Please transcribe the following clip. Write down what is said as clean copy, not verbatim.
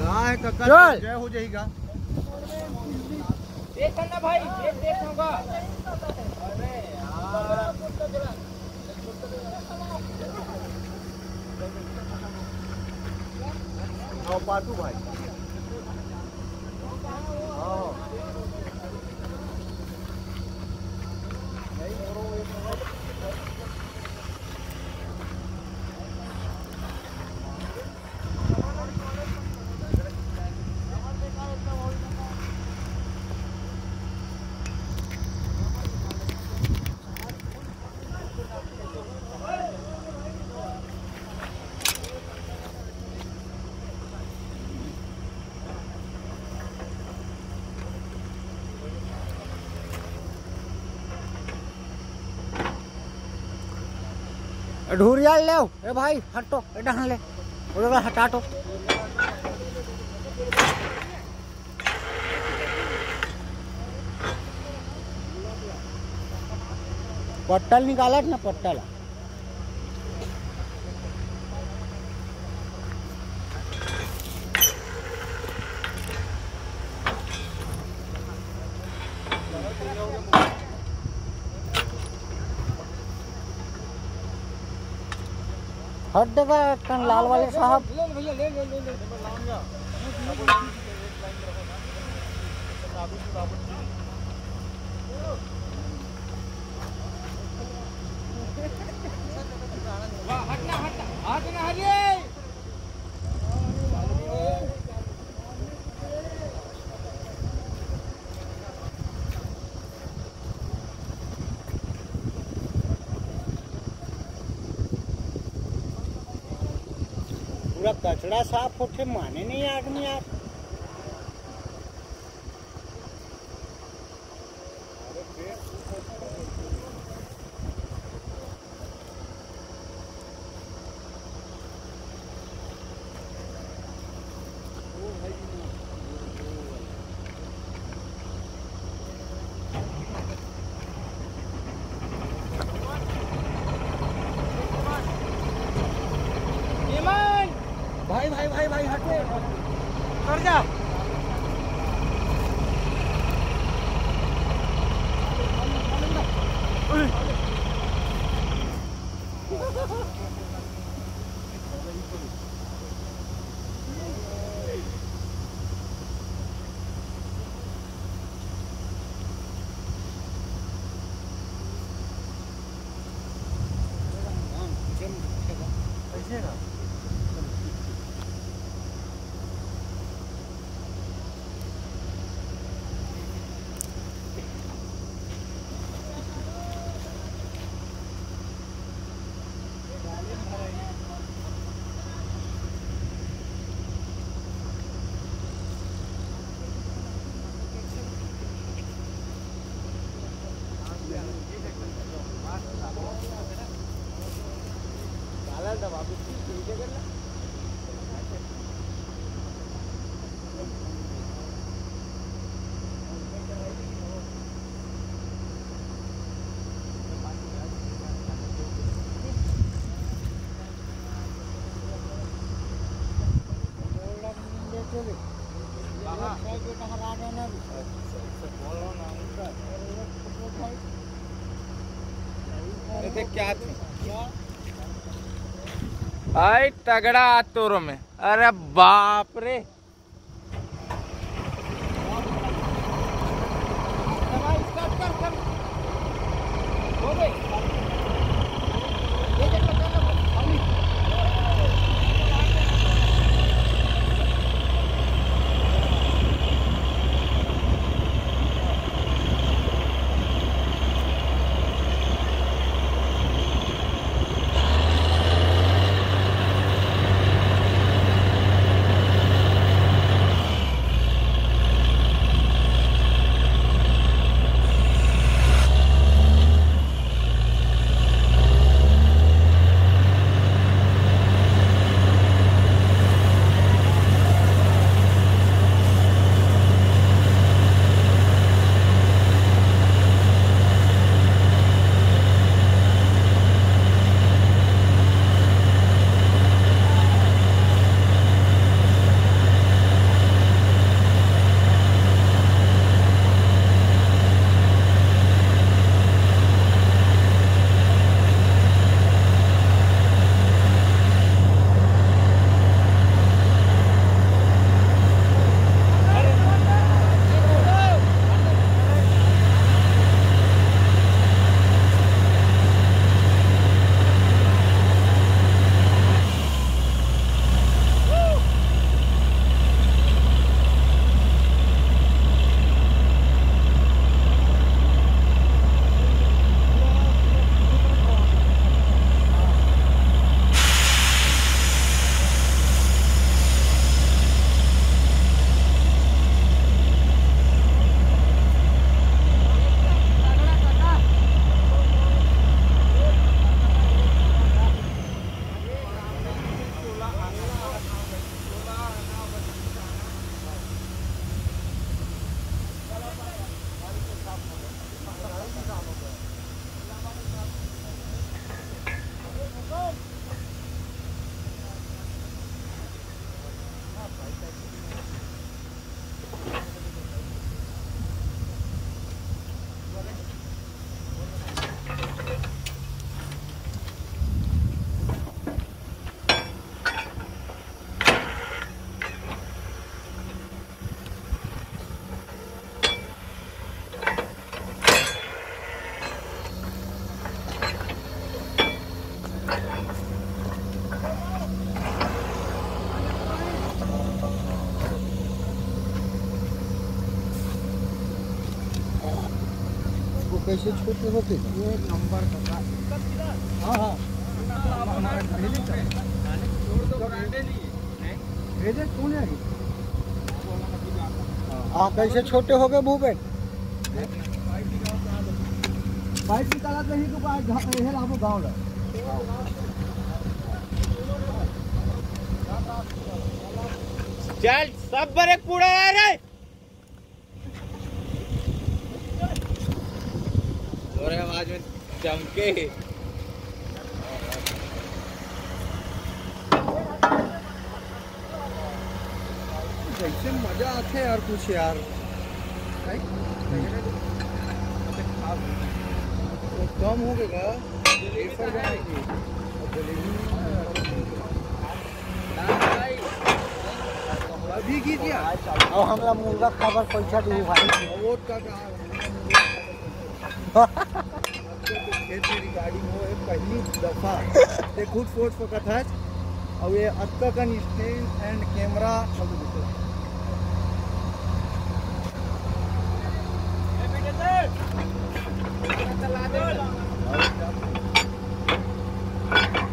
चल जय हो जाएगा। देख ना भाई, देख होगा। आओ पाटू भाई। ढूरिया ले ए भाई, हटो एडा ले ओरा हटाटो। पट्टल निकाला ना, पट्टल हट देगा लाल वाले साहब। पूरा कचरा साफ होते माने नहीं आदमी यार। भाई हटे कर जा। क्या भाई तगड़ा तोरो में, अरे बाप रे। कैसे छोटे होते ये एक नंबर का। हाँ हाँ भेजे कौन है? हाँ कैसे छोटे हो गए भूपेन? बाइक की ताकत नहीं तो आपको गाँव ला चल सब बड़े कूड़ा आ रहे और आवाज में चमके। जैसे मजा आते यार कुछ यार तो कम हो गएगा अभी की दिया और हमरा मुर्गा खबर पैसा दू भाई वो का तेरी गाड़ी में पहली दफा ते खुद सोच सकत है और ये अत्ता का स्टैंड एंड कैमरा सब चला दे